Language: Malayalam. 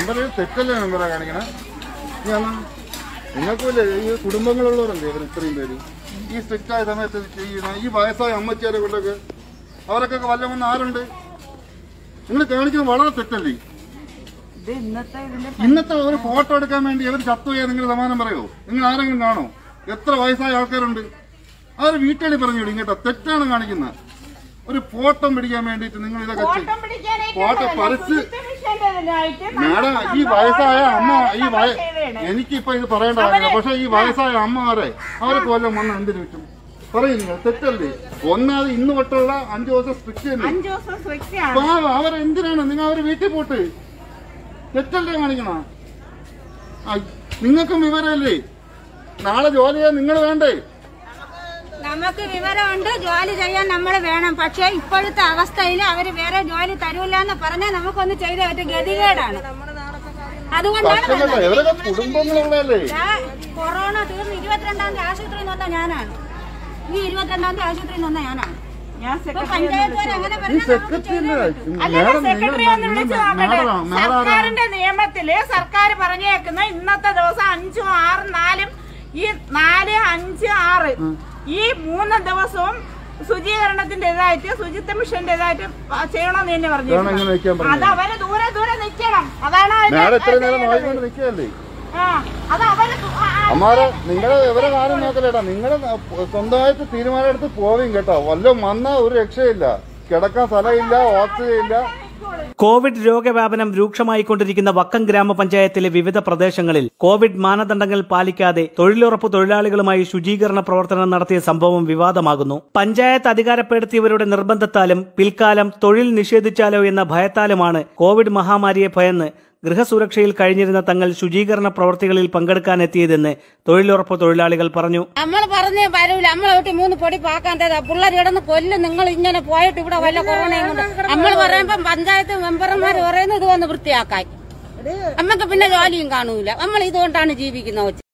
മെമ്പർ തെറ്റല്ലേ മെമ്പറെ കാണിക്കണേ? നിങ്ങൾക്കുമില്ലേ ഈ കുടുംബങ്ങളുള്ളവരല്ലേ ഇവർ ഇത്രയും പേര് ഈ സ്ട്രിക്റ്റ് ആയ സമയത്ത് ചെയ്യുന്ന ഈ വയസ്സായ അമ്മച്ചിയാരെ കൊണ്ടൊക്കെ അവർക്കൊക്കെ വല്ലമെന്ന് ആരുണ്ട്? നിങ്ങൾ കാണിക്കുന്നത് വളരെ തെറ്റല്ലേ? ഇന്നത്തെ ഒരു ഫോട്ടോ എടുക്കാൻ വേണ്ടി അവർ ചത്തുപോയാൽ നിങ്ങൾ സമാധാനം പറയോ? നിങ്ങൾ ആരെങ്കിലും കാണോ? എത്ര വയസ്സായ ആൾക്കാരുണ്ട്? അവർ വീട്ടിൽ പറഞ്ഞു ഇങ്ങോട്ടോ തെറ്റാണ് കാണിക്കുന്നത്. ഒരു ഫോട്ടോ പിടിക്കാൻ വേണ്ടിട്ട് നിങ്ങൾ ഇതൊക്കെ ഫോട്ടോ പറിച്ച് മാഡം ഈ വയസ്സായ അമ്മ എനിക്കിപ്പോ ഇത് പറയേണ്ട കാര്യമില്ല. പക്ഷെ ഈ വയസ്സായ അമ്മമാരെ അവർക്ക് വല്ലതും വന്ന് എന്തിനു പറ്റും പറയുന്നില്ല? തെറ്റല്ലേ? ഒന്നാമത് ഇന്ന് തൊട്ടുള്ള 5 ദിവസം സ്ട്രിക്റ്റ് അവരെന്തിനാണ് നിങ്ങൾ അവര് വീട്ടിൽ പോട്ട് തെറ്റല്ലേ കാണിക്കണ? നിങ്ങൾക്കും വിവരമല്ലേ? നാളെ ജോലി ചെയ്യാൻ നിങ്ങൾ വേണ്ടേ? നമുക്ക് വിവരമുണ്ട്, ജോലി ചെയ്യാൻ നമ്മൾ വേണം. പക്ഷെ ഇപ്പോഴത്തെ അവസ്ഥയിൽ അവര് വേറെ ജോലി തരൂല്ല എന്ന് പറഞ്ഞാൽ നമുക്കൊന്ന് ചെയ്ത ഒറ്റ ഗതികേടാണ്. അതുകൊണ്ടാണ് കുടുംബങ്ങളുള്ളതല്ലേ? കൊറോണ തീർന്ന് 22-ാം തീയതി ആശുപത്രിയിൽ വന്ന ഞാനാണ്. ഈ 22-ാം തീയതി ആശുപത്രിയിൽ വന്ന ഞാനാണ്. സർക്കാരിന്റെ നിയമത്തില് സർക്കാർ പറഞ്ഞേക്കുന്ന ഇന്നത്തെ ദിവസം 5, 6, 4 ഈ 4, 5, 6 ഈ 3 ദിവസവും ശുചീകരണത്തിന്റേതായിട്ട് ശുചിത്വ മിഷന്റേതായിട്ട് ചെയ്യണമെന്ന് തന്നെ പറഞ്ഞു. അത് അവര് ദൂരെ ദൂരെ നിൽക്കണം. അതാണ് അമ്മാരെ നിങ്ങളെ ഇവരെ കാര്യം നോക്കലേട്ടാ. നിങ്ങള് സ്വന്തമായിട്ട് തീരുമാനം എടുത്ത് പോവും കേട്ടോ. വല്ലതും വന്നാ ഒരു രക്ഷയില്ല. കിടക്കാൻ സ്ഥലമില്ല, ഓക്സിജൻ ഇല്ല. കോവിഡ് രോഗവ്യാപനം രൂക്ഷമായിക്കൊണ്ടിരിക്കുന്ന വക്കം ഗ്രാമപഞ്ചായത്തിലെ വിവിധ പ്രദേശങ്ങളിൽ കോവിഡ് മാനദണ്ഡങ്ങൾ പാലിക്കാതെ തൊഴിലുറപ്പ് തൊഴിലാളികളുമായി ശുചീകരണ പ്രവർത്തനം നടത്തിയ സംഭവം വിവാദമാകുന്നു. പഞ്ചായത്ത് അധികാരപ്പെടുത്തിയവരുടെ നിർബന്ധത്താലും പിൽക്കാലം തൊഴിൽ നിഷേധിച്ചാലോ എന്ന ഭയത്താലുമാണ് കോവിഡ് മഹാമാരിയെ ഭയന്ന് ഗൃഹസുരക്ഷയിൽ കഴിഞ്ഞിരുന്ന തങ്ങൾ ശുചീകരണ പ്രവർത്തികളിൽ പങ്കെടുക്കാനെത്തിയതെന്ന് തൊഴിലുറപ്പ് തൊഴിലാളികൾ പറഞ്ഞു. നമ്മൾ പറഞ്ഞേ വരൂല, നമ്മളെ വീട്ടിൽ 3 പൊടി പാക്കാണ്ടതാ പിള്ളേർ കിടന്ന് കൊല്ലും. നിങ്ങൾ ഇങ്ങനെ പോയിട്ട് ഇവിടെ വല്ല കൊറോണയും കൊണ്ട് നമ്മൾ പറയുമ്പോ പഞ്ചായത്ത് മെമ്പർമാർ പറയുന്നത് ഇത് വന്ന് വൃത്തിയാക്കാൻ. നമുക്ക് പിന്നെ ജോലിയും കാണൂല. നമ്മൾ ഇതുകൊണ്ടാണ് ജീവിക്കുന്നത്.